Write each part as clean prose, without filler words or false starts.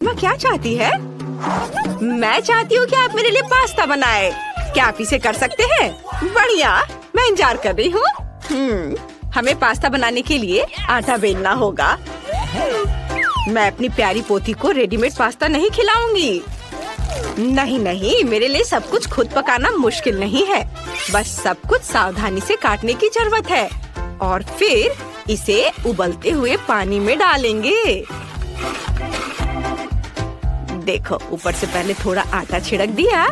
अम्मा क्या चाहती है? मैं चाहती हूँ कि आप मेरे लिए पास्ता बनाए। क्या आप इसे कर सकते हैं? बढ़िया, मैं इंतजार कर रही हूँ। हमें पास्ता बनाने के लिए आटा बेलना होगा। मैं अपनी प्यारी पोती को रेडीमेड पास्ता नहीं खिलाऊंगी। नहीं नहीं, मेरे लिए सब कुछ खुद पकाना मुश्किल नहीं है। बस सब कुछ सावधानी से काटने की जरूरत है और फिर इसे उबलते हुए पानी में डालेंगे। देखो, ऊपर से पहले थोड़ा आटा छिड़क दिया,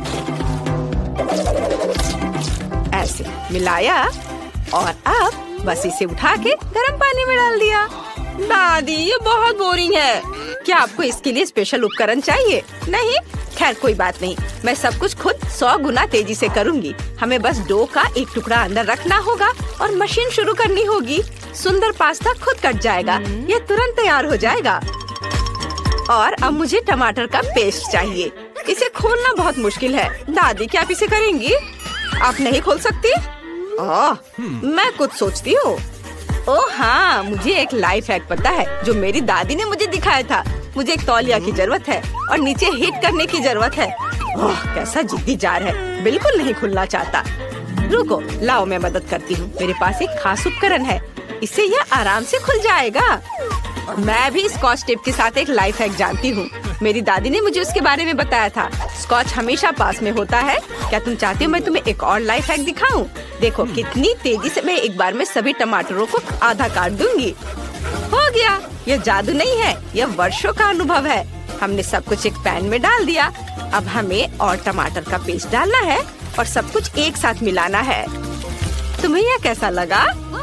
ऐसे मिलाया और अब बस इसे उठा के गर्म पानी में डाल दिया। दादी, ये बहुत बोरिंग है। क्या आपको इसके लिए स्पेशल उपकरण चाहिए? नहीं, खैर कोई बात नहीं, मैं सब कुछ खुद 100 गुना तेजी से करूंगी। हमें बस डो का एक टुकड़ा अंदर रखना होगा और मशीन शुरू करनी होगी। सुंदर पास्ता खुद कट जाएगा। ये तुरंत तैयार हो जाएगा। और अब मुझे टमाटर का पेस्ट चाहिए। इसे खोलना बहुत मुश्किल है। दादी, क्या आप इसे करेंगी? आप नहीं खोल सकती? मैं कुछ सोचती हूँ। ओह हाँ, मुझे एक लाइफ हैक पता है जो मेरी दादी ने मुझे दिखाया था। मुझे एक तौलिया की जरूरत है और नीचे हिट करने की जरूरत है। ओह, कैसा जिद्दी जार है, बिल्कुल नहीं खुलना चाहता। रुको, लाओ मैं मदद करती हूँ। मेरे पास एक खास उपकरण है, इससे यह आराम से खुल जाएगा। मैं भी स्कॉच टेप के साथ एक लाइफ हैक जानती हूँ। मेरी दादी ने मुझे उसके बारे में बताया था। स्कॉच हमेशा पास में होता है। क्या तुम चाहती हो मैं तुम्हें एक और लाइफ हैक दिखाऊं? देखो कितनी तेजी से मैं एक बार में सभी टमाटरों को आधा काट दूंगी। हो गया, यह जादू नहीं है, यह वर्षों का अनुभव है। हमने सब कुछ एक पैन में डाल दिया। अब हमें और टमाटर का पेस्ट डालना है और सब कुछ एक साथ मिलाना है। तुम्हें यह कैसा लगा?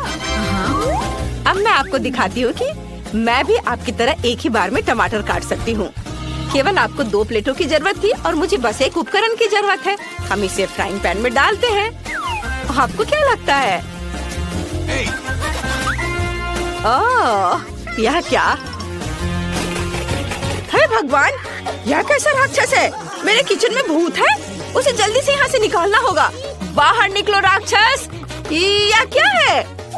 अब मैं आपको दिखाती हूँ कि मैं भी आपकी तरह एक ही बार में टमाटर काट सकती हूँ। केवल आपको 2 प्लेटों की जरूरत थी और मुझे बस एक उपकरण की जरूरत है। हम इसे फ्राइंग पैन में डालते हैं। आपको क्या लगता है? ओह, यह क्या? हे भगवान, यह कैसा राक्षस है? मेरे किचन में भूत है। उसे जल्दी से यहाँ से निकालना होगा। बाहर निकलो राक्षस। यह क्या है?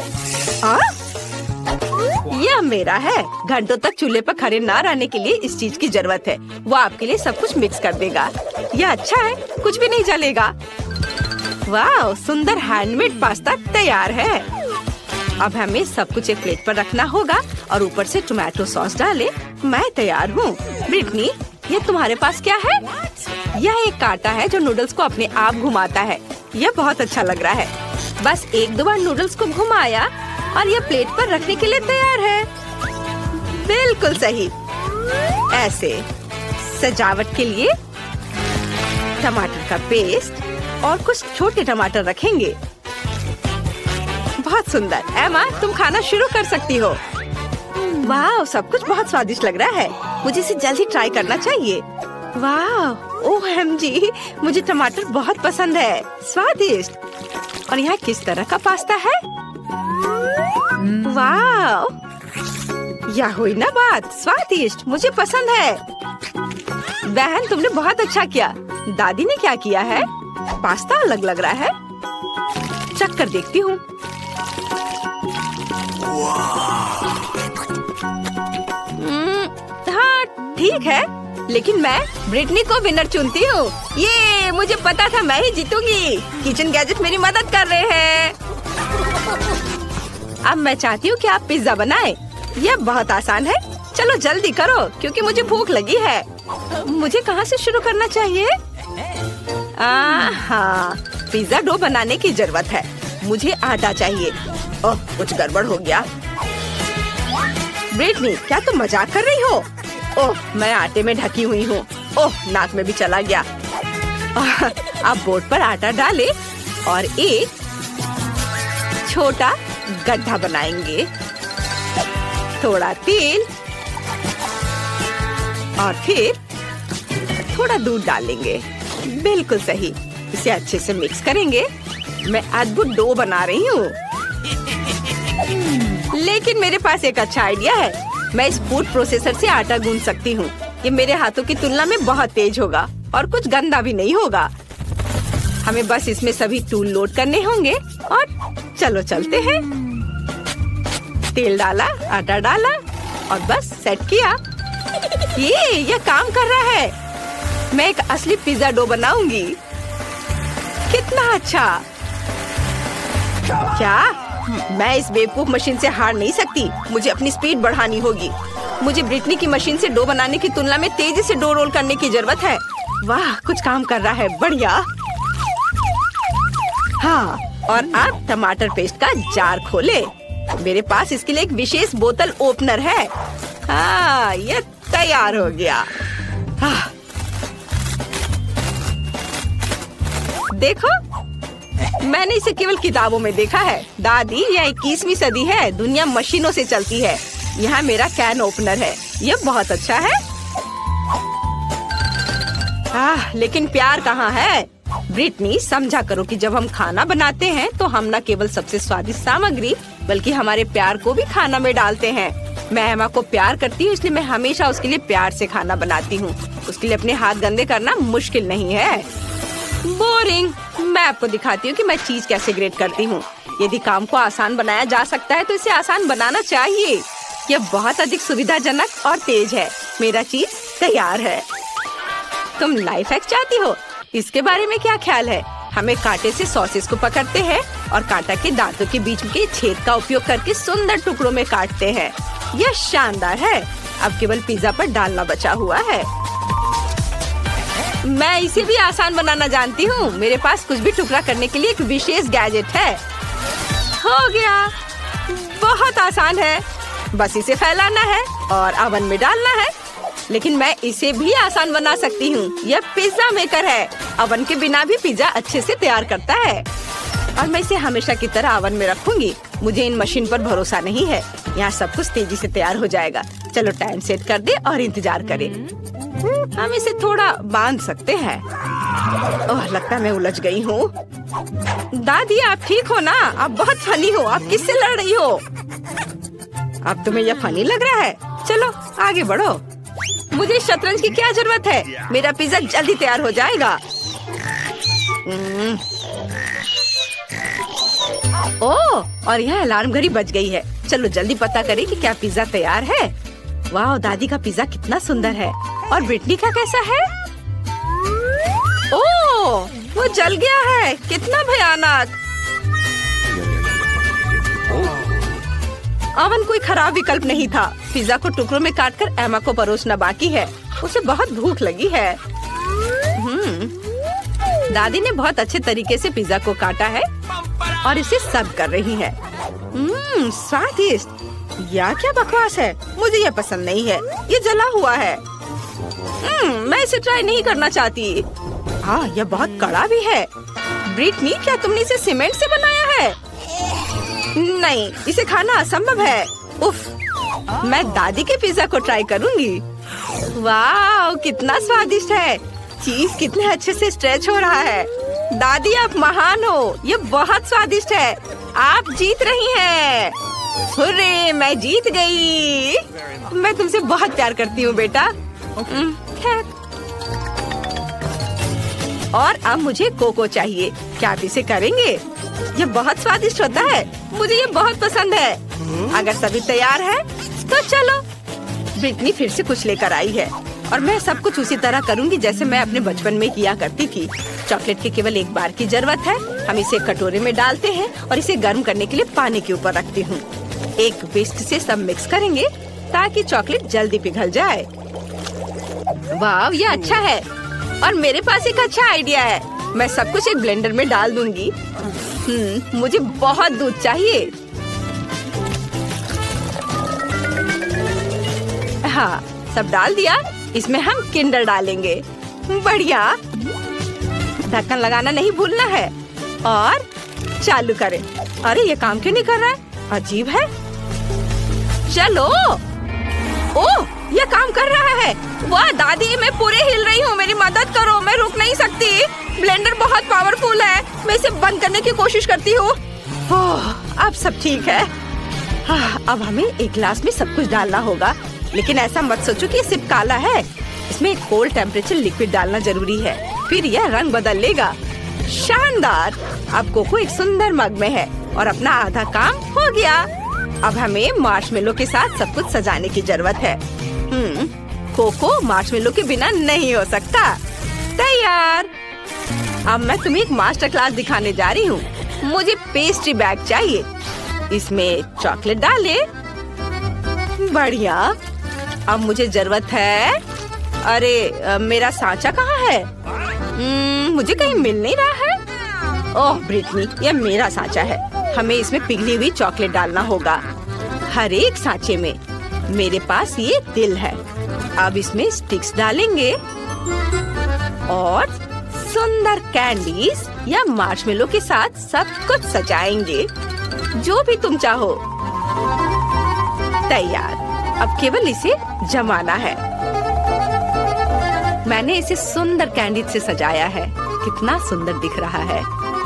यह मेरा है। घंटों तक चूल्हे पर खड़े ना रहने के लिए इस चीज की जरूरत है। वो आपके लिए सब कुछ मिक्स कर देगा। यह अच्छा है, कुछ भी नहीं जलेगा। वाह, सुंदर हैंडमेड पास्ता तैयार है। अब हमें सब कुछ एक प्लेट पर रखना होगा और ऊपर से टोमेटो सॉस डालें। मैं तैयार हूँ। ब्रिटनी, ये तुम्हारे पास क्या है? यह एक कांटा है जो नूडल्स को अपने आप घुमाता है। यह बहुत अच्छा लग रहा है। बस 1-2 बार नूडल्स को घुमाया और यह प्लेट पर रखने के लिए तैयार है। बिल्कुल सही। ऐसे सजावट के लिए टमाटर का पेस्ट और कुछ छोटे टमाटर रखेंगे। बहुत सुंदर। एमा, तुम खाना शुरू कर सकती हो। वाह, सब कुछ बहुत स्वादिष्ट लग रहा है। मुझे इसे जल्दी ट्राई करना चाहिए। वाह, OMG, मुझे टमाटर बहुत पसंद है। स्वादिष्ट। और यहाँ किस तरह का पास्ता है? वाह, यह हुई ना बात। स्वादिष्ट, मुझे पसंद है। बहन, तुमने बहुत अच्छा किया। दादी ने क्या किया है? पास्ता अलग लग रहा है। चख कर देखती हूँ। हाँ, ठीक है, लेकिन मैं ब्रिटनी को विनर चुनती हूँ। ये मुझे पता था मैं ही जीतूंगी। किचन गैजेट मेरी मदद कर रहे हैं। अब मैं चाहती हूँ कि आप पिज्जा बनाएं। यह बहुत आसान है। चलो जल्दी करो क्योंकि मुझे भूख लगी है। मुझे कहाँ से शुरू करना चाहिए? हाँ, पिज्जा डो बनाने की जरूरत है। मुझे आटा चाहिए। ओह, कुछ गड़बड़ हो गया। ब्रिटनी, क्या तुम मजाक कर रही हो? ओह, मैं आटे में ढकी हुई हूँ। ओह, नाक में भी चला गया। अब बोर्ड पर आटा डालें और एक छोटा गड्ढा बनाएंगे। थोड़ा तेल और फिर थोड़ा दूध डालेंगे। बिल्कुल सही। इसे अच्छे से मिक्स करेंगे। मैं अद्भुत डो बना रही हूँ। लेकिन मेरे पास एक अच्छा आइडिया है। मैं इस फूड प्रोसेसर से आटा गूंद सकती हूँ। ये मेरे हाथों की तुलना में बहुत तेज होगा और कुछ गंदा भी नहीं होगा। हमें बस इसमें सभी टूल लोड करने होंगे और चलो चलते हैं। तेल डाला, आटा डाला और बस सेट किया। ये काम कर रहा है। मैं एक असली पिज्जा डो बनाऊंगी। कितना अच्छा। क्या मैं इस बेवकूफ मशीन से हार नहीं सकती। मुझे अपनी स्पीड बढ़ानी होगी। मुझे ब्रिटनी की मशीन से डो बनाने की तुलना में तेजी से डो रोल करने की जरूरत है। वाह, कुछ काम कर रहा है। बढ़िया। हाँ, और अब टमाटर पेस्ट का जार खोले। मेरे पास इसके लिए एक विशेष बोतल ओपनर है। हाँ, ये तैयार हो गया। हाँ। देखो, मैंने इसे केवल किताबों में देखा है। दादी, यह 21वीं सदी है। दुनिया मशीनों से चलती है। यहाँ मेरा कैन ओपनर है। यह बहुत अच्छा है। लेकिन प्यार कहाँ है? ब्रिटनी, समझा करो कि जब हम खाना बनाते हैं तो हम न केवल सबसे स्वादिष्ट सामग्री बल्कि हमारे प्यार को भी खाना में डालते हैं। मैं एमा को प्यार करती हूँ, इसलिए मैं हमेशा उसके लिए प्यार से खाना बनाती हूँ। उसके लिए अपने हाथ गंदे करना मुश्किल नहीं है। बोरिंग। मैं आपको दिखाती हूँ कि मैं चीज कैसे ग्रेट करती हूँ। यदि काम को आसान बनाया जा सकता है तो इसे आसान बनाना चाहिए। यह बहुत अधिक सुविधाजनक और तेज है। मेरा चीज तैयार है। तुम लाइफ हैक चाहती हो? इसके बारे में क्या ख्याल है? हमें कांटे से सॉसेस को पकड़ते हैं और कांटा के दांतों के बीच के छेद का उपयोग करके सुंदर टुकड़ों में काटते हैं। यह शानदार है। अब केवल पिज्जा पर डालना बचा हुआ है। मैं इसे भी आसान बनाना जानती हूँ। मेरे पास कुछ भी टुकड़ा करने के लिए एक विशेष गैजेट है। हो गया। बहुत आसान है। बस इसे फैलाना है और ओवन में डालना है। लेकिन मैं इसे भी आसान बना सकती हूँ। यह पिज्जा मेकर है। ओवन के बिना भी पिज्जा अच्छे से तैयार करता है। और मैं इसे हमेशा की तरह ओवन में रखूंगी। मुझे इन मशीन पर भरोसा नहीं है। यहाँ सब कुछ तेजी से तैयार हो जाएगा। चलो टाइम सेट कर दे और इंतजार करें। हम इसे थोड़ा बांध सकते हैं। ओह, लगता है मैं उलझ गई हूँ। दादी, आप ठीक हो ना? आप बहुत फनी हो। आप किससे लड़ रही हो? अब तुम्हें यह फनी लग रहा है? चलो आगे बढ़ो। मुझे शतरंज की क्या जरूरत है? मेरा पिज्जा जल्दी तैयार हो जाएगा। ओह, और यह अलार्म घड़ी बज गई है। चलो जल्दी पता करें कि क्या पिज्जा तैयार है। वाह, दादी का पिज्जा कितना सुंदर है। और ब्रिटनी का कैसा है? ओह, वो जल गया है। कितना भयानक। ओवन कोई खराब विकल्प नहीं था। पिज्जा को टुकड़ों में काटकर एमा को परोसना बाकी है। उसे बहुत भूख लगी है। दादी ने बहुत अच्छे तरीके से पिज्जा को काटा है और इसे सर्व कर रही है। स्वादिष्ट। यह क्या बकवास है? मुझे यह पसंद नहीं है। ये जला हुआ है। मैं इसे ट्राई नहीं करना चाहती। हाँ, यह बहुत कड़ा भी है। ब्रिटनी, क्या तुमने इसे सीमेंट से बनाया है? नहीं, इसे खाना असंभव है। उफ, मैं दादी के पिज्जा को ट्राई करूंगी। वाह, कितना स्वादिष्ट है। चीज कितने अच्छे से स्ट्रेच हो रहा है। दादी, आप महान हो। ये बहुत स्वादिष्ट है। आप जीत रही हैं। हुर्रे, मैं जीत गई। मैं तुमसे बहुत प्यार करती हूँ बेटा। और अब मुझे कोको चाहिए। क्या आप इसे करेंगे? ये बहुत स्वादिष्ट होता है। मुझे ये बहुत पसंद है। अगर सभी तैयार है तो चलो। ब्रिटनी फिर से कुछ लेकर आई है और मैं सब कुछ उसी तरह करूंगी जैसे मैं अपने बचपन में किया करती थी। चॉकलेट की केवल एक बार की जरूरत है। हम इसे कटोरे में डालते हैं और इसे गर्म करने के लिए पानी के ऊपर रखती हूँ। एक विस्क से सब मिक्स करेंगे ताकि चॉकलेट जल्दी पिघल जाए। वाह, ये अच्छा है। और मेरे पास एक अच्छा आइडिया है। मैं सब कुछ एक ब्लेंडर में डाल दूंगी। मुझे बहुत दूध चाहिए। हाँ, सब डाल दिया। इसमें हम किंडर डालेंगे। बढ़िया। ढक्कन लगाना नहीं भूलना है और चालू करें। अरे, ये काम क्यों नहीं कर रहा है? अजीब है। चलो। ओह, ये काम कर रहा है। वाह दादी, मैं पूरे हिल रही हूँ। मेरी मदद करो, मैं रुक नहीं सकती। ब्लेंडर बहुत पावरफुल है। मैं इसे बंद करने की कोशिश करती हूँ। अब सब ठीक है। अब हमें एक गिलास में सब कुछ डालना होगा, लेकिन ऐसा मत सोचो कि ये सिर्फ काला है। इसमें एक कोल्ड टेम्परेचर लिक्विड डालना जरूरी है, फिर यह रंग बदल लेगा। शानदार। अब कोको एक सुंदर मग में है और अपना आधा काम हो गया। अब हमें मार्शमेलो के साथ सब कुछ सजाने की जरूरत है। कोको मार्शमेलो के बिना नहीं हो सकता। तैयार। अब मैं तुम्हें एक मास्टर क्लास दिखाने जा रही हूँ। मुझे पेस्ट्री बैग चाहिए। इसमें चॉकलेट डाले। बढ़िया। अब मुझे जरूरत है, अरे मेरा सांचा कहाँ है? मुझे कहीं मिल नहीं रहा है। ओह ब्रिटनी, यह मेरा सांचा है। हमें इसमें पिघली हुई चॉकलेट डालना होगा। हर एक सांचे में। मेरे पास ये दिल है। अब इसमें स्टिक्स डालेंगे और सुंदर कैंडीज या मार्शमेलो के साथ सब कुछ सजाएंगे, जो भी तुम चाहो। तैयार। अब केवल इसे जमाना है। मैंने इसे सुंदर कैंडीज से सजाया है। कितना सुंदर दिख रहा है।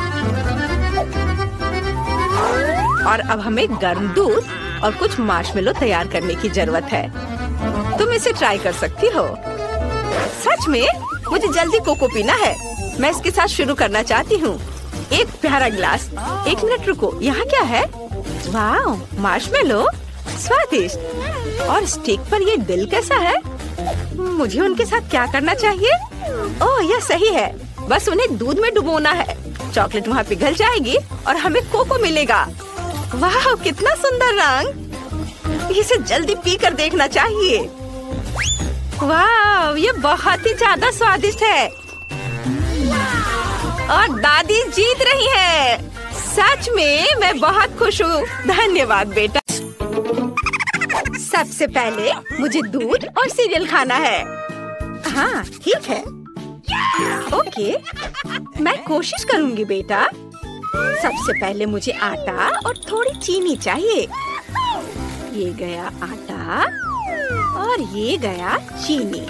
और अब हमें गर्म दूध और कुछ मार्शमेलो तैयार करने की जरूरत है। तुम इसे ट्राई कर सकती हो। सच में मुझे जल्दी कोको पीना है। मैं इसके साथ शुरू करना चाहती हूँ। एक प्यारा गिलास। एक मिनट रुको, यहाँ क्या है? वाह, मार्शमेलो, स्वादिष्ट। और स्टिक पर ये दिल कैसा है? मुझे उनके साथ क्या करना चाहिए? ओह, यह सही है। बस उन्हें दूध में डुबोना है। चॉकलेट वहाँ पिघल जाएगी और हमें कोको मिलेगा। वाह, कितना सुंदर रंग। इसे जल्दी पीकर देखना चाहिए। वाह, ये बहुत ही ज्यादा स्वादिष्ट है। और दादी जीत रही है। सच में मैं बहुत खुश हूँ। धन्यवाद बेटा। सबसे पहले मुझे दूध और सीरियल खाना है। हाँ ठीक है। ओके, मैं कोशिश करूँगी बेटा। सबसे पहले मुझे आटा और थोड़ी चीनी चाहिए। ये गया आटा और ये गया चीनी।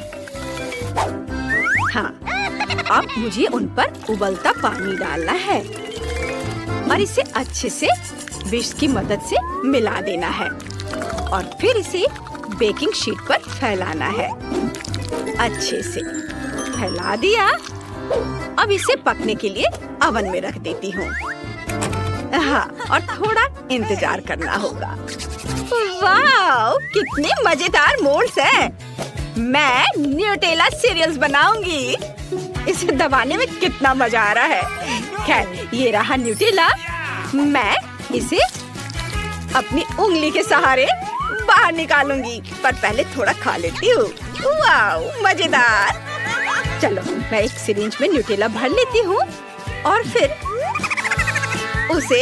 हाँ, अब मुझे उन पर उबलता पानी डालना है और इसे अच्छे से विस्क की मदद से मिला देना है और फिर इसे बेकिंग शीट पर फैलाना है। अच्छे से फैला दिया। अब इसे पकने के लिए ओवन में रख देती हूँ। हाँ, और थोड़ा इंतजार करना होगा। वाह, कितने मजेदार मोल्ड्स हैं। मैं न्यूटेला सीरियल्स बनाऊंगी। इसे दबाने में कितना मजा आ रहा है। खैर, ये रहा न्यूटेला। मैं इसे अपनी उंगली के सहारे बाहर निकालूंगी, पर पहले थोड़ा खा लेती हूँ। वाह, मजेदार। चलो, मैं एक सिरिंज में न्यूटेला भर लेती हूँ और फिर उसे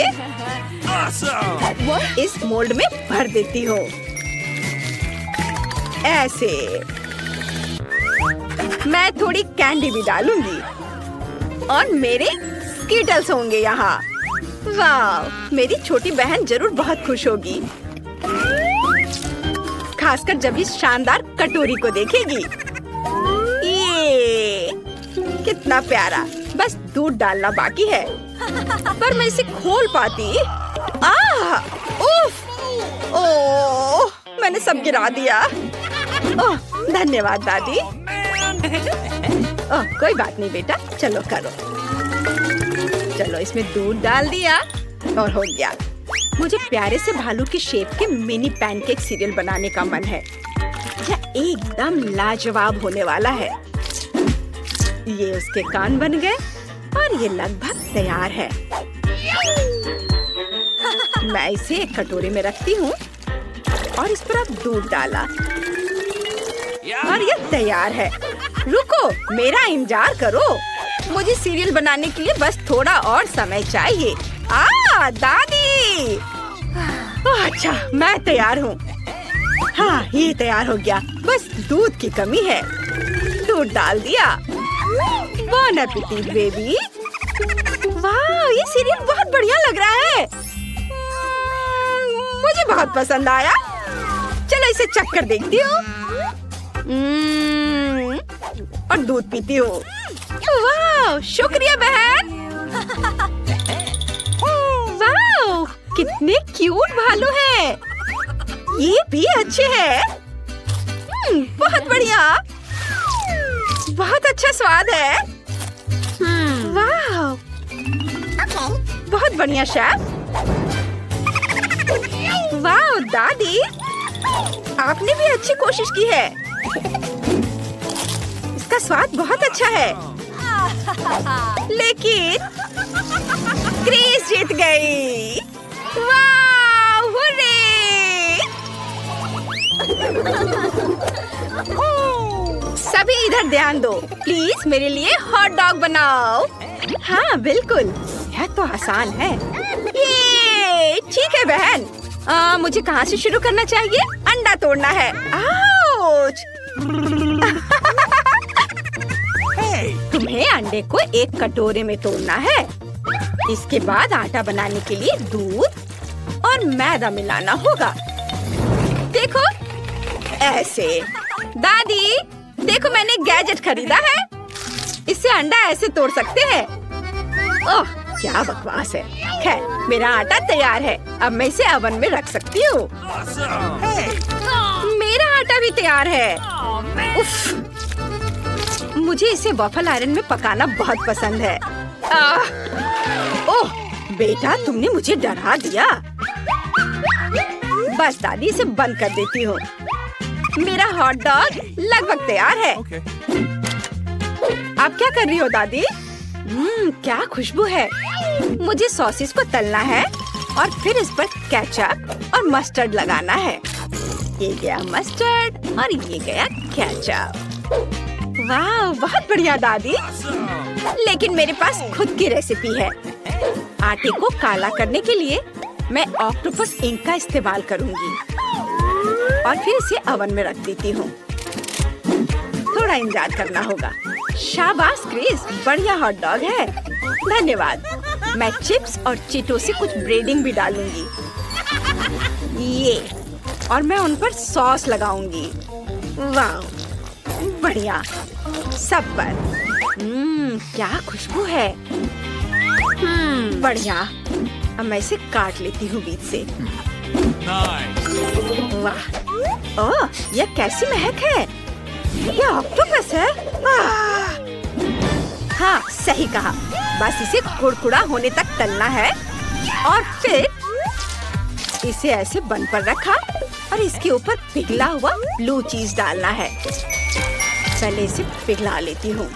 इस मोल्ड में भर देती हूँ। ऐसे। मैं थोड़ी कैंडी भी डालूंगी और मेरे स्कीटल्स होंगे यहाँ। वाह, मेरी छोटी बहन जरूर बहुत खुश होगी, खासकर जब इस शानदार कटोरी को देखेगी। ये कितना प्यारा। बस दूध डालना बाकी है, पर मैं इसे खोल पाती। उफ! ओह, मैंने सब गिरा दिया। ओह, धन्यवाद दादी। ओह, कोई बात नहीं बेटा, चलो करो। चलो, इसमें दूध डाल दिया और हो गया। मुझे प्यारे से भालू की शेप के मिनी पैनकेक सीरियल बनाने का मन है। यह एकदम लाजवाब होने वाला है। ये उसके कान बन गए और ये लगभग तैयार है। मैं इसे एक कटोरे में रखती हूँ और इस पर अब दूध डाला और ये तैयार है। रुको, मेरा इंतजार करो। मुझे सीरियल बनाने के लिए बस थोड़ा और समय चाहिए। दादी! अच्छा, मैं तैयार हूँ। हाँ, ये तैयार हो गया। बस दूध की कमी है। दूध डाल दिया। बॉन एपेटिट बेबी। वाह, ये सीरियल बहुत बढ़िया लग रहा है। मुझे बहुत पसंद आया। चलो, इसे चख कर देखती हूँ और दूध पीती हूँ। वाह, शुक्रिया बहन। वाह, कितने क्यूट भालू हैं। ये भी अच्छे हैं। बहुत बढ़िया। बहुत अच्छा स्वाद है। वाह, बहुत बढ़िया शेफ। वाह दादी, आपने भी अच्छी कोशिश की है। इसका स्वाद बहुत अच्छा है, लेकिन क्रिस जीत गई। वाह, हुर्रे! सभी इधर ध्यान दो, प्लीज मेरे लिए हॉट डॉग बनाओ। हाँ बिल्कुल, यह तो आसान है। ये ठीक है बहन। मुझे कहाँ से शुरू करना चाहिए? अंडा तोड़ना है। आउच! तुम्हें अंडे को एक कटोरे में तोड़ना है। इसके बाद आटा बनाने के लिए दूध और मैदा मिलाना होगा। देखो, ऐसे। दादी, देखो मैंने गैजेट खरीदा है। इससे अंडा ऐसे तोड़ सकते हैं। ओह, क्या बकवास है। खैर, मेरा आटा तैयार है। अब मैं इसे ओवन में रख सकती हूँ। मेरा आटा भी तैयार है। उफ, मुझे इसे वॉफल आयरन में पकाना बहुत पसंद है। ओह बेटा, तुमने मुझे डरा दिया। बस दादी, इसे बंद कर देती हूँ। मेरा हॉट डॉग लगभग तैयार है। आप क्या कर रही हो दादी? क्या खुशबू है। मुझे सॉसेस को तलना है और फिर इस पर केचप और मस्टर्ड लगाना है। ये गया मस्टर्ड और ये गया केचप। वाह, बहुत बढ़िया दादी। लेकिन मेरे पास खुद की रेसिपी है। आटे को काला करने के लिए मैं ऑक्टोपस इंक का इस्तेमाल करूंगी और फिर इसे ओवन में रख देती हूँ। थोड़ा इंतजार करना होगा। शाबाश क्रिस, बढ़िया हॉट डॉग है। धन्यवाद। मैं चिप्स और चीटो से कुछ ब्रेडिंग भी डालूंगी। ये, और मैं उन पर सॉस लगाऊंगी। वाह, बढ़िया। सब पर। क्या खुशबू है। बढ़िया। अब मैं इसे काट लेती हूँ बीच से। वाह, ओह, यह कैसी महक है। यह ऑक्टोपस है। हाँ, सही कहा। बस इसे कुड़कुड़ा होने तक तलना है और फिर इसे ऐसे बन पर रखा और इसके ऊपर पिघला हुआ ब्लू चीज डालना है। पहले इसे पिघला लेती हूँ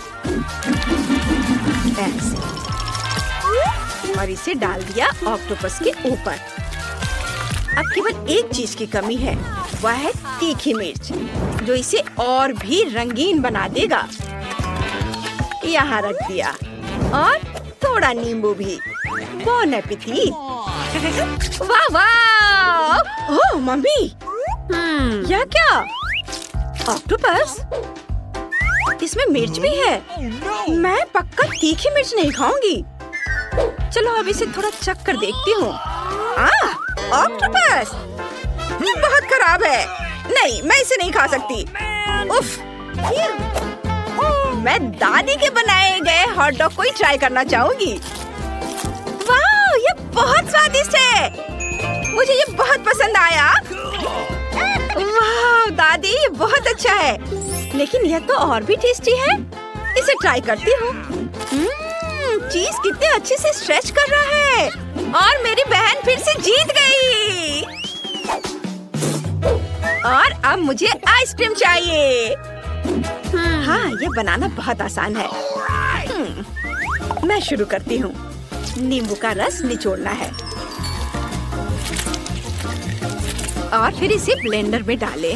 ऐसे, और इसे डाल दिया ऑक्टोपस के ऊपर। अब केवल एक चीज की कमी है, वह है तीखी मिर्च, जो इसे और भी रंगीन बना देगा। यहाँ रख दिया और थोड़ा नींबू भी। Bon appetit. वाह वाह! ओह मम्मी, यह क्या? ऑक्टोपस? इसमें मिर्च भी है। मैं पक्का तीखी मिर्च नहीं खाऊंगी। चलो अब इसे थोड़ा चख कर देखती हूँ। ऑक्टोपस! ये बहुत खराब है। नहीं, मैं इसे नहीं खा सकती। उफ! मैं दादी के बनाए गए हॉट डॉग को ही ट्राई करना चाहूंगी। वाह, ये बहुत स्वादिष्ट है। मुझे ये बहुत पसंद आया। वाह दादी, ये बहुत अच्छा है। लेकिन यह तो और भी टेस्टी है। इसे ट्राई करती हूँ। चीज कितने अच्छे से स्ट्रेच कर रहा है और मेरी बहन फिर से जीत गई। और अब मुझे आइसक्रीम चाहिए। हाँ, ये बनाना बहुत आसान है। मैं शुरू करती हूँ। नींबू का रस निचोड़ना है और फिर इसे ब्लेंडर में डालें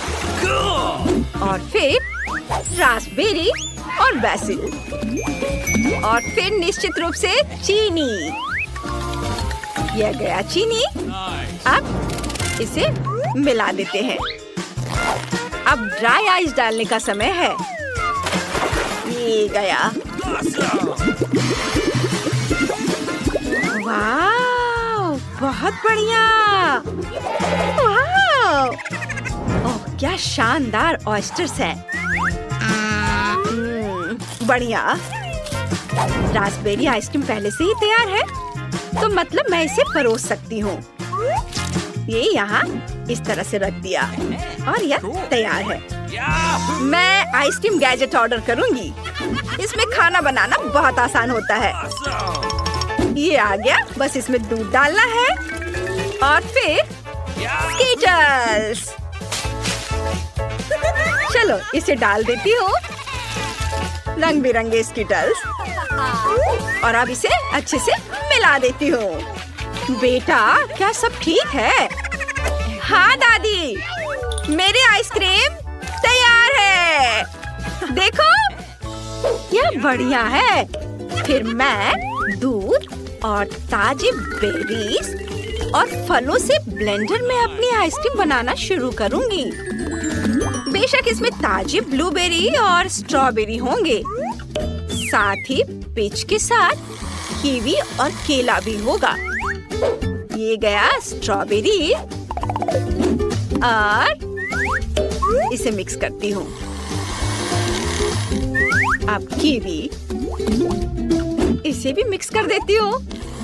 और फिर रास्पबेरी और बेसिल और फिर निश्चित रूप से चीनी। यह गया चीनी। अब इसे मिला देते हैं। अब ड्राई आइस डालने का समय है। ये गया। वाह, बहुत बढ़िया। वाह, ओह क्या शानदार ऑयस्टर्स हैं। बढ़िया। रास्पबेरी आइसक्रीम पहले से ही तैयार है, तो मतलब मैं इसे परोस सकती हूँ। ये यहाँ इस तरह से रख दिया और यह तैयार है। मैं आइसक्रीम गैजेट ऑर्डर करूँगी। इसमें खाना बनाना बहुत आसान होता है। ये आ गया। बस इसमें दूध डालना है और फिर स्कीटर्स। चलो इसे डाल देती हूँ। रंग बिरंगे स्किटल्स। और अब इसे अच्छे से मिला देती हूँ। बेटा, क्या सब ठीक है? हाँ दादी, मेरी आइसक्रीम तैयार है। देखो, क्या बढ़िया है। फिर मैं दूध और ताजे बेरीज और फलों से ब्लेंडर में अपनी आइसक्रीम बनाना शुरू करूंगी। बेशक इसमें ताजे ब्लूबेरी और स्ट्रॉबेरी होंगे, साथ ही पिच के साथ कीवी और केला भी होगा। ये गया स्ट्रॉबेरी और इसे मिक्स करती हूँ। अब कीवी, इसे भी मिक्स कर देती हूँ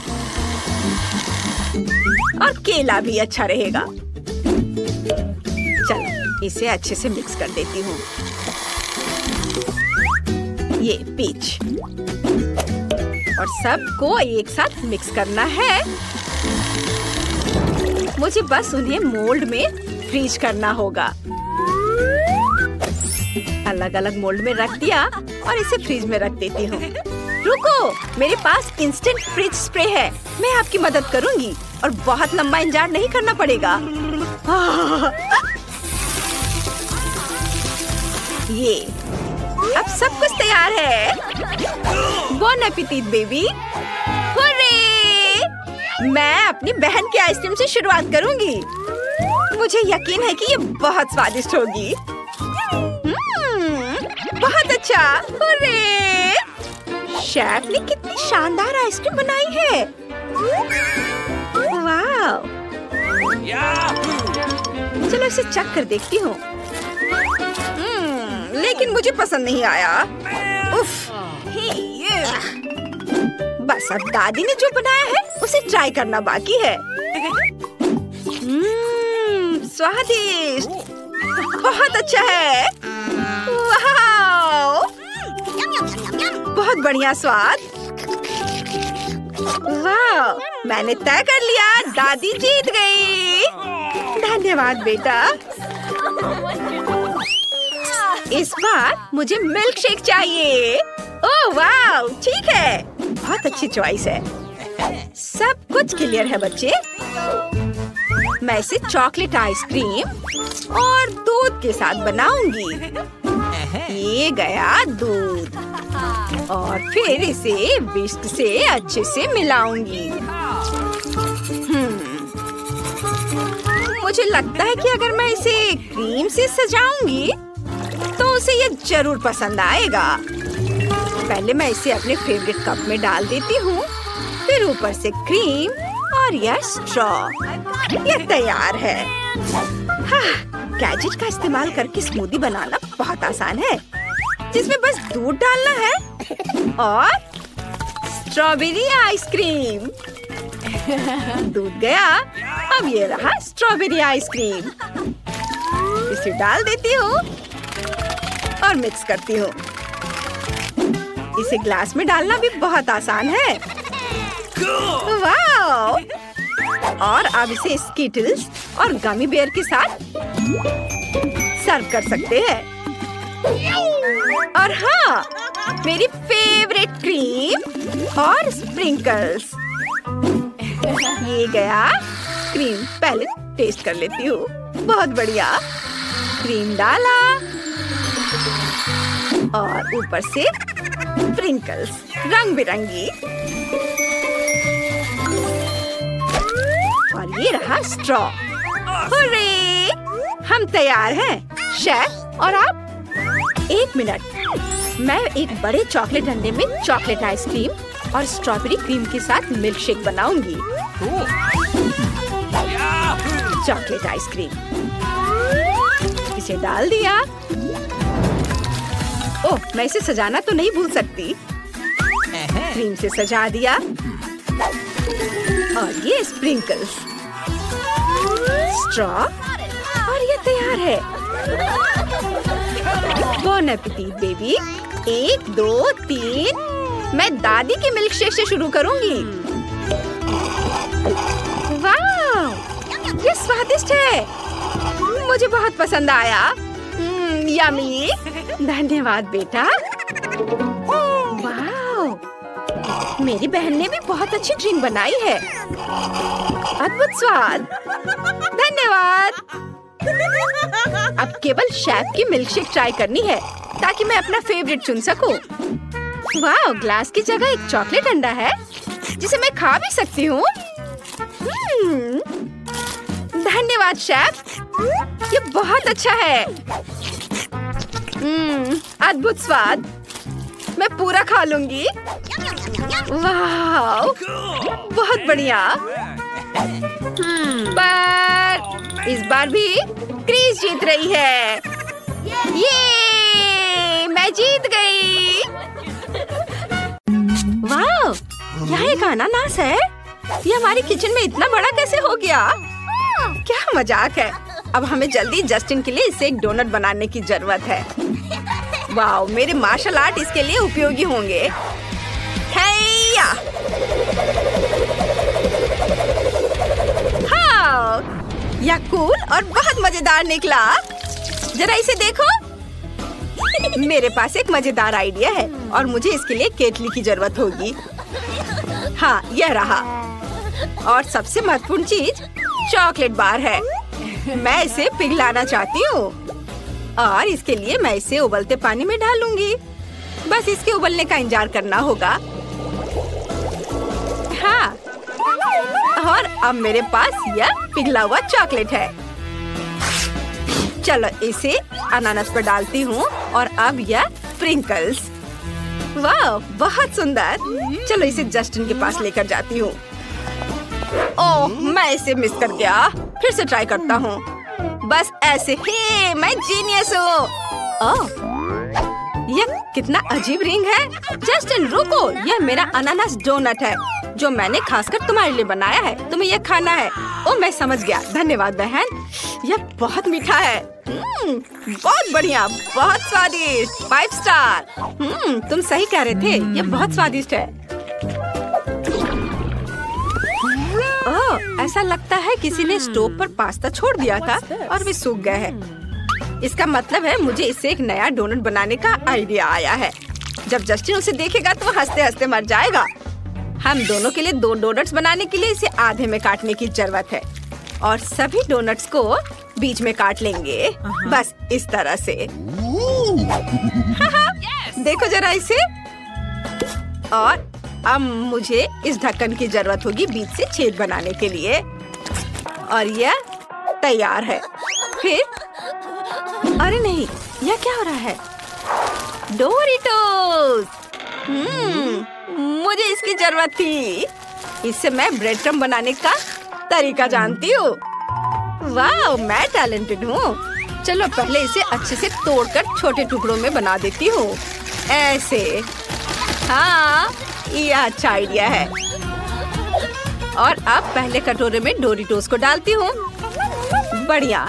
और केला भी अच्छा रहेगा। चलो इसे अच्छे से मिक्स कर देती हूँ। ये पीच और सबको एक साथ मिक्स करना है। मुझे बस उन्हें मोल्ड में फ्रीज करना होगा। अलग अलग मोल्ड में रख दिया और इसे फ्रीज में रख देती हूँ। रुको, मेरे पास इंस्टेंट फ्रिज स्प्रे है। मैं आपकी मदद करूँगी और बहुत लंबा इंतजार नहीं करना पड़ेगा। ये अब सब कुछ तैयार है। बॉन एपेटिट बेबी। हुर्रे! मैं अपनी बहन की आइसक्रीम से शुरुआत करूंगी। मुझे यकीन है कि ये बहुत स्वादिष्ट होगी। बहुत अच्छा। हुर्रे! शेफ ने कितनी शानदार आइसक्रीम बनाई है। वाह! चलो इसे चख कर देखती हूँ। लेकिन मुझे पसंद नहीं आया। उफ! बस अब दादी ने जो बनाया है उसे ट्राई करना बाकी है। स्वादिष्ट, बहुत अच्छा है। वाह! बहुत बढ़िया स्वाद। वाह! मैंने तय कर लिया, दादी जीत गई। धन्यवाद बेटा। इस बार मुझे मिल्क शेक चाहिए। ओह वाह, ठीक है, बहुत अच्छी चॉइस है। सब कुछ क्लियर है बच्चे। मैं इसे चॉकलेट आइसक्रीम और दूध के साथ बनाऊंगी। ये गया दूध और फिर इसे विस्क से अच्छे से मिलाऊंगी। मुझे लगता है कि अगर मैं इसे क्रीम से सजाऊंगी तो उसे ये जरूर पसंद आएगा। पहले मैं इसे अपने फेवरेट कप में डाल देती हूँ, फिर ऊपर से क्रीम और यह स्ट्रॉ। ये तैयार है। गैजेट का इस्तेमाल करके स्मूदी बनाना बहुत आसान है, जिसमें बस दूध डालना है और स्ट्रॉबेरी आइसक्रीम। दूध गया, अब ये रहा स्ट्रॉबेरी आइसक्रीम। इसे डाल देती हूँ और मिक्स करती हूँ। इसे ग्लास में डालना भी बहुत आसान है। वाह! और अब इसे स्किटल्स और गमी बेयर के साथ सर्व कर सकते हैं। और हाँ, मेरी फेवरेट क्रीम और स्प्रिंकल्स। ये गया क्रीम। पहले टेस्ट कर लेती हूँ। बहुत बढ़िया। क्रीम डाला और ऊपर से स्प्रिंकल्स रंग बिरंगी। और ये रहा स्ट्रॉ। हुर्रे! हम तैयार हैं। शेफ और आप? 1 मिनट। मैं एक बड़े चॉकलेट अंडे में चॉकलेट आइसक्रीम और स्ट्रॉबेरी क्रीम के साथ मिल्क शेक बनाऊंगी। चॉकलेट आइसक्रीम, इसे डाल दिया। ओह, मैं इसे सजाना तो नहीं भूल सकती। क्रीम से सजा दिया और ये स्प्रिंकल्स, स्ट्रॉ और ये तैयार है। बॉन एपेटिट बेबी। 1 2 3। मैं दादी के मिल्क शेक से शुरू करूंगी। वाह, ये स्वादिष्ट है। मुझे बहुत पसंद आया। यम्मी। धन्यवाद बेटा। वाह, मेरी बहन ने भी बहुत अच्छी ड्रिंक बनाई है। अद्भुत स्वाद, धन्यवाद। अब केवल शेफ की मिल्कशेक ट्राई करनी है ताकि मैं अपना फेवरेट चुन सकूं। वाह, ग्लास की जगह एक चॉकलेट अंडा है जिसे मैं खा भी सकती हूँ। धन्यवाद शेफ, ये बहुत अच्छा है। अद्भुत स्वाद, मैं पूरा खा लूंगी। वाह, बहुत बढ़िया। पर इस बार भी क्रिस जीत रही है। ये मैं जीत गई। वाह, यहाँ एक अनानास है। ये हमारी किचन में इतना बड़ा कैसे हो गया? क्या मजाक है। अब हमें जल्दी जस्टिन के लिए इसे एक डोनट बनाने की जरूरत है। वाह, मेरे मार्शल आर्ट इसके लिए उपयोगी होंगे। हैया! हाँ, यह कूल और बहुत मजेदार निकला। जरा इसे देखो। मेरे पास एक मजेदार आइडिया है और मुझे इसके लिए केतली की जरूरत होगी। हाँ, यह रहा। और सबसे महत्वपूर्ण चीज चॉकलेट बार है। मैं इसे पिघलाना चाहती हूँ और इसके लिए मैं इसे उबलते पानी में डालूंगी। बस इसके उबलने का इंतजार करना होगा। हाँ, और अब मेरे पास यह पिघला हुआ चॉकलेट है। चलो इसे अनानास पर डालती हूँ और अब यह स्प्रिंकल्स। वाह, बहुत सुंदर। चलो इसे जस्टिन के पास लेकर जाती हूँ। ओह, मैं इसे मिस कर गया। फिर से ट्राई करता हूँ। बस ऐसे ही। मैं जीनियस हूँ। ओह, यह कितना अजीब रिंग है। जस्टिन रुको, यह मेरा अनानास डोनट है जो मैंने खासकर तुम्हारे लिए बनाया है। तुम्हें यह खाना है। ओह, मैं समझ गया। धन्यवाद बहन, यह बहुत मीठा है। बहुत बढ़िया, बहुत स्वादिष्ट। 5 स्टार। तुम सही कह रहे थे, यह बहुत स्वादिष्ट है। ओह, ऐसा लगता है किसी ने स्टोव पर पास्ता छोड़ दिया था और वे सूख गए हैं। इसका मतलब है मुझे इससे एक नया डोनट बनाने का आइडिया आया है। जब जस्टिन उसे देखेगा तो हंसते हंसते मर जाएगा। हम दोनों के लिए 2 डोनट्स बनाने के लिए इसे आधे में काटने की जरूरत है और सभी डोनट्स को बीच में काट लेंगे। बस इस तरह से। देखो जरा इसे। और अब मुझे इस ढक्कन की जरूरत होगी बीच से छेद बनाने के लिए। और यह तैयार है। फिर अरे नहीं, यह क्या हो रहा है? डोरिटोस। मुझे इसकी जरूरत थी। इससे मैं ब्रेड क्रम्ब बनाने का तरीका जानती हूँ। वाह, मैं टैलेंटेड हूँ। चलो पहले इसे अच्छे से तोड़कर छोटे टुकड़ों में बना देती हूँ। ऐसे। हाँ, ये अच्छा आइडिया है। और अब पहले कटोरे में डोरिटोस को डालती हूँ। बढ़िया।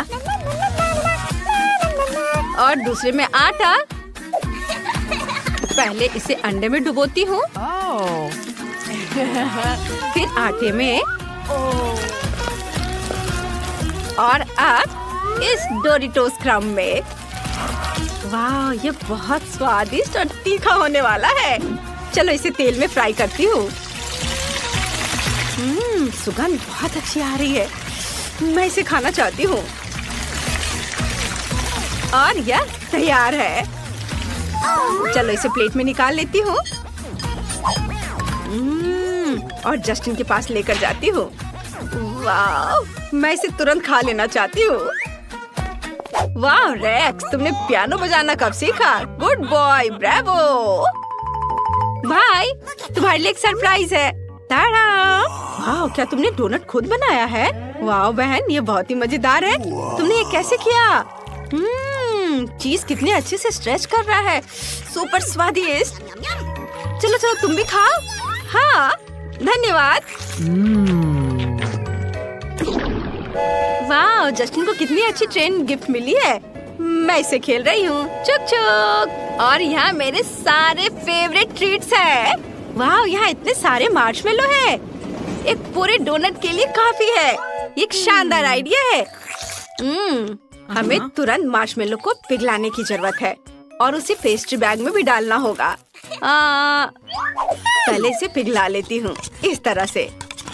और दूसरे में आटा। पहले इसे अंडे में डुबोती हूँ। फिर आटे में। और अब इस डोरिटोस क्रम्ब में। वाह, ये बहुत स्वादिष्ट और तीखा होने वाला है। चलो इसे तेल में फ्राई करती हूँ। सुगंध बहुत अच्छी आ रही है। मैं इसे खाना चाहती हूँ। और यह तैयार है। चलो इसे प्लेट में निकाल लेती हूँ और जस्टिन के पास लेकर जाती हूँ। वाह, मैं इसे तुरंत खा लेना चाहती हूँ। वाह रेक्स, तुमने पियानो बजाना कब सीखा? Good boy, bravo. भाई, तुम्हारे लिए एक सरप्राइज है। ताड़ा! वाह, क्या तुमने डोनट खुद बनाया है? वाह बहन, ये बहुत ही मजेदार है। तुमने ये कैसे किया? चीज कितने अच्छे से स्ट्रेच कर रहा है। सुपर स्वादिष्ट। चलो चलो तुम भी खाओ। हाँ, धन्यवाद। वाह, जस्टिन को कितनी अच्छी ट्रेन गिफ्ट मिली है। मैं इसे खेल रही हूँ। चुक चुक। और यहाँ मेरे सारे फेवरेट ट्रीट्स हैं। वाह, यहाँ इतने सारे मार्शमेलो हैं। एक पूरे डोनट के लिए काफी है। ये एक शानदार आइडिया है। हमें तुरंत मार्शमेलो को पिघलाने की जरूरत है। और उसे पेस्ट्री बैग में भी डालना होगा। पहले इसे पिघला लेती हूँ इस तरह से।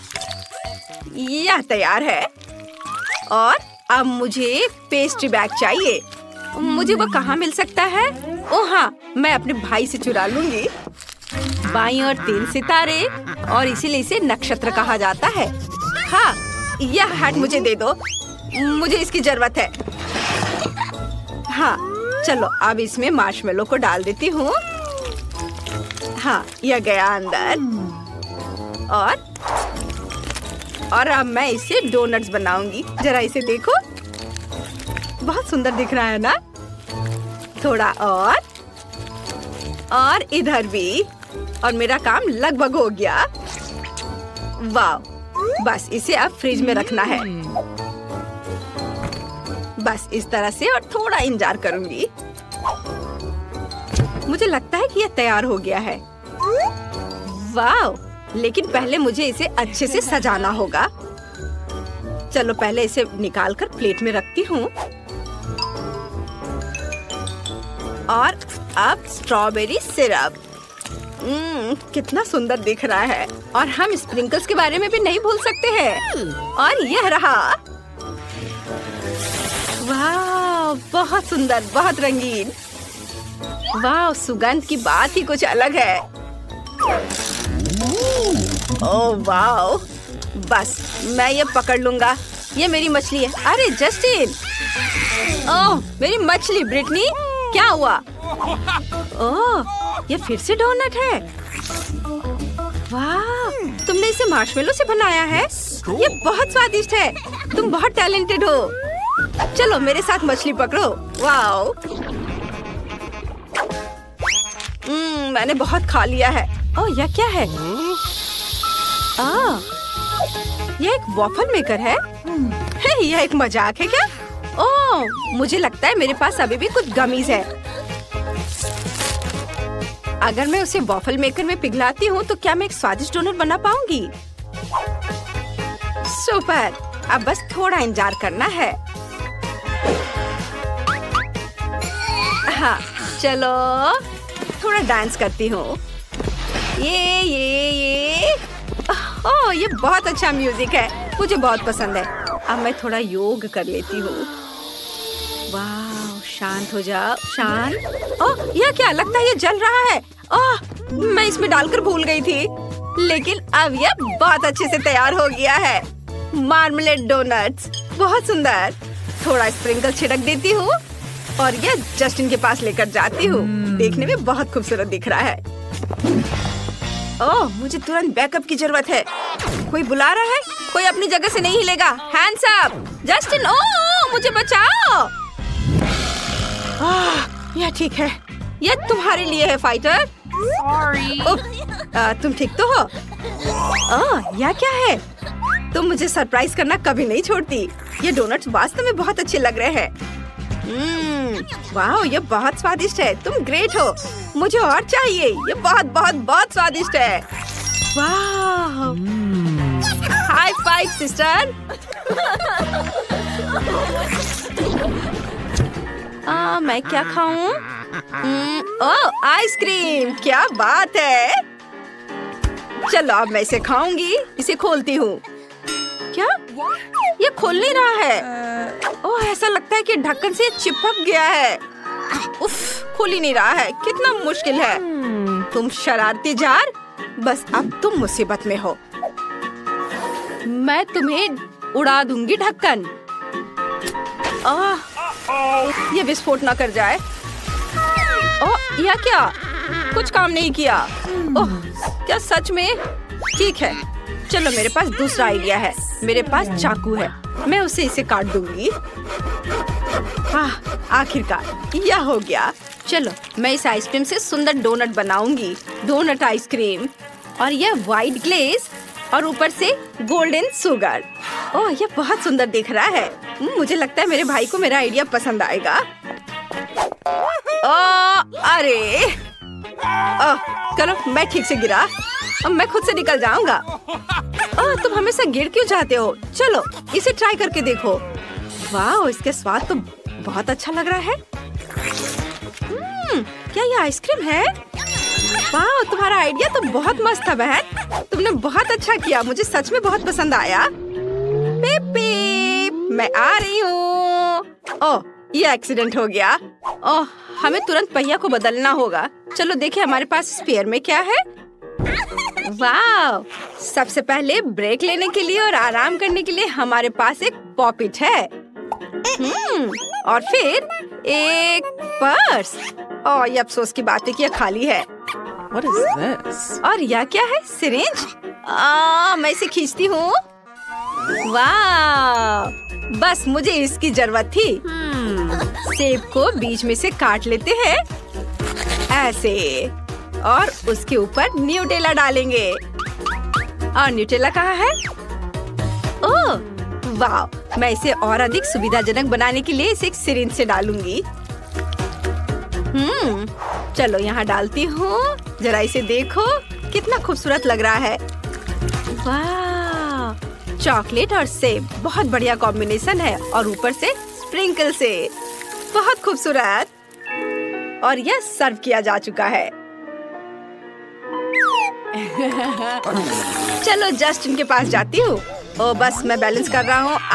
यह तैयार है और अब मुझे पेस्ट्री बैग चाहिए। मुझे वो कहाँ मिल सकता है? ओह हाँ, मैं अपने भाई से चुरा लूंगी। बाईं ओर 3 सितारे और इसीलिए इसे नक्षत्र कहा जाता है। हाँ, यह हैट मुझे दे दो, मुझे इसकी जरूरत है। हाँ, चलो अब इसमें मार्शमेलो को डाल देती हूँ। हाँ, यह गया अंदर। और अब मैं इससे डोनट्स बनाऊंगी। जरा इसे देखो, बहुत सुंदर दिख रहा है ना? थोड़ा और इधर भी। और मेरा काम लगभग हो गया। वाह, बस इसे अब फ्रिज में रखना है। बस इस तरह से और थोड़ा इंतजार करूंगी। मुझे लगता है कि यह तैयार हो गया है। वाह, लेकिन पहले मुझे इसे अच्छे से सजाना होगा। चलो पहले इसे निकालकर प्लेट में रखती हूँ। और अब स्ट्रॉबेरी सिरप। कितना सुंदर दिख रहा है। और हम स्प्रिंकल्स के बारे में भी नहीं भूल सकते हैं। और यह रहा। वाह, बहुत सुंदर, बहुत रंगीन। वाह, सुगंध की बात ही कुछ अलग है। ओह वाह, बस मैं ये पकड़ लूंगा। ये मेरी मछली है। अरे जस्टिन, ओह मेरी मछली। ब्रिटनी, क्या हुआ? ओह, ये फिर से डोनट है। वाह, तुमने इसे मार्शमेलो से बनाया है। ये बहुत स्वादिष्ट है। तुम बहुत टैलेंटेड हो। चलो मेरे साथ मछली पकड़ो। वाह, मैंने बहुत खा लिया है। ओह, यह क्या है? यह एक वॉफल मेकर है। यह एक मजाक है क्या? ओह, मुझे लगता है मेरे पास अभी भी कुछ गमीज है। अगर मैं उसे वॉफल मेकर में पिघलाती हूँ तो क्या मैं एक स्वादिष्ट डोनट बना पाऊंगी? सुपर, अब बस थोड़ा इंतजार करना है। हाँ, चलो थोड़ा डांस करती हूँ। ये ओह, ये बहुत अच्छा म्यूजिक है। मुझे बहुत पसंद है। अब मैं थोड़ा योग कर लेती हूँ। वाह, शांत हो जाओ, शांत। ओह, यह क्या? लगता है ये जल रहा है। ओह, मैं इसमें डालकर भूल गई थी। लेकिन अब यह बहुत अच्छे से तैयार हो गया है। मार्मलेड डोनट्स, बहुत सुंदर। थोड़ा स्प्रिंकल छिड़क देती हूँ और यह जस्टिन के पास लेकर जाती हूँ। देखने में बहुत खूबसूरत दिख रहा है। ओह, मुझे तुरंत बैकअप की जरूरत है। कोई बुला रहा है। कोई अपनी जगह से नहीं हिलेगा। Hands up, Justin. ओह, मुझे बचाओ। यह ठीक है। यह तुम्हारे लिए है, फाइटर। तुम ठीक तो हो? यह क्या है? तुम मुझे सरप्राइज करना कभी नहीं छोड़ती। ये डोनट्स वास्तव में बहुत अच्छे लग रहे हैं। वाह, ये बहुत स्वादिष्ट है। तुम ग्रेट हो। मुझे और चाहिए। ये बहुत बहुत बहुत स्वादिष्ट है। वाह, हाई फाइव सिस्टर। मैं क्या खाऊं? ओह, आइसक्रीम, क्या बात है। चलो अब मैं इसे खाऊंगी। इसे खोलती हूँ। क्या? ये खुल नहीं रहा है। ओह, ऐसा लगता है कि ढक्कन से चिपक गया है। उफ, खुल ही नहीं रहा है। कितना मुश्किल है। तुम शरारती जार, बस अब तुम मुसीबत में हो। मैं तुम्हें उड़ा दूंगी ढक्कन। ये विस्फोट ना कर जाए। ओह, यह क्या? कुछ काम नहीं किया। ओह, क्या सच में? ठीक है, चलो मेरे पास दूसरा आइडिया है। मेरे पास चाकू है। मैं उसे इसे काट दूंगी। आखिरकार यह हो गया। चलो मैं इस आइसक्रीम से सुंदर डोनट बनाऊंगी। डोनट आइसक्रीम, और यह व्हाइट ग्लेज और ऊपर से गोल्डन शुगर। ओह, यह बहुत सुंदर दिख रहा है। मुझे लगता है मेरे भाई को मेरा आइडिया पसंद आएगा। अरे चलो, मैं ठीक से गिरा। अब मैं खुद से निकल जाऊंगा। तुम हमेशा गिर क्यों जाते हो? चलो इसे ट्राई करके देखो। वाह, इसके स्वाद तो बहुत अच्छा लग रहा है। क्या ये आइसक्रीम है? वाह, तुम्हारा आइडिया तो बहुत मस्त था बहन। तुमने बहुत अच्छा किया, मुझे सच में बहुत पसंद आया। पीप पीप, मैं आ रही हूँ। ओह, ये एक्सीडेंट हो गया। ओह, हमें तुरंत पहिया को बदलना होगा। चलो देखें हमारे पास स्पेयर में क्या है। वाह, सबसे पहले ब्रेक लेने के लिए और आराम करने के लिए हमारे पास एक पॉपिट है। और फिर एक पर्स। ओह, ये अफसोस की बात है कि ये खाली है। What is this? और यह क्या है? सिरिंज। मैं इसे खींचती हूँ। वाह, बस मुझे इसकी जरूरत थी। सेब को बीच में से काट लेते हैं ऐसे, और उसके ऊपर न्यूटेला डालेंगे। और न्यूटेला कहाँ है? ओह वाह, मैं इसे और अधिक सुविधाजनक बनाने के लिए इसे एक सिरिंज से डालूंगी। चलो यहाँ डालती हूँ। जरा इसे देखो, कितना खूबसूरत लग रहा है। वाह, चॉकलेट और सेब बहुत बढ़िया कॉम्बिनेशन है, और ऊपर से स्प्रिंकल से बहुत खूबसूरत। और यह सर्व किया जा चुका है। चलो जस्टिन के पास जाती हूँ। ओ बस मैं बैलेंस कर रहा हूँ।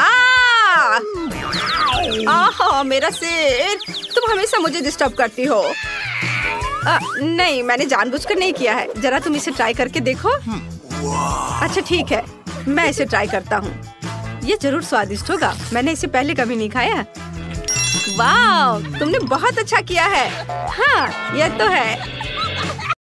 मेरा सिर, तुम हमेशा मुझे डिस्टर्ब करती हो। नहीं, मैंने जानबूझकर नहीं किया है। जरा तुम इसे ट्राई करके देखो। अच्छा ठीक है, मैं इसे ट्राई करता हूँ। ये जरूर स्वादिष्ट होगा, मैंने इसे पहले कभी नहीं खाया। वाह, तुमने बहुत अच्छा किया है। हाँ, यह तो है।